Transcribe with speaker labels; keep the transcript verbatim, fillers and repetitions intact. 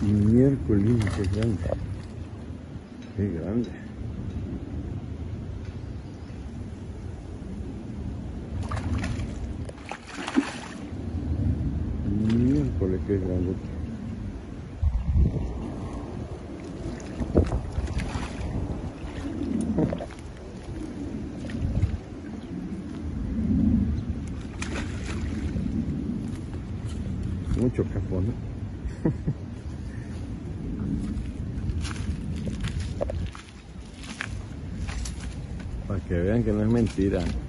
Speaker 1: Miércoles, qué grande. Qué grande. Miércoles, qué grande. Mucho capón, ¿no? Para que vean que no es mentira.